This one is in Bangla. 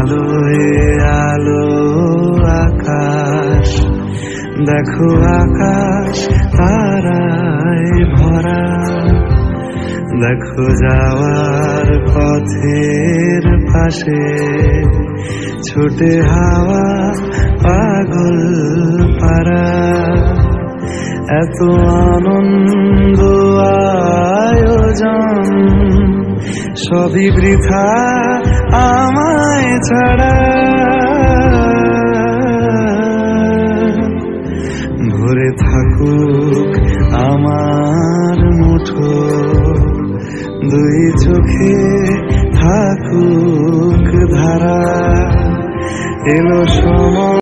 আলোয় আলো আকাশ, দেখো আকাশ তারায় ভরা। দেখো যাওয়ার পথের পাশে ছোটে হাওয়া পাগল পারা। এত আনন্দ আয়োজন সবই বৃথা আমায় ছাড়া। ভরে থাকুক আমার মুঠো, দুই চোখে থাকুক ধারা। এলো সময়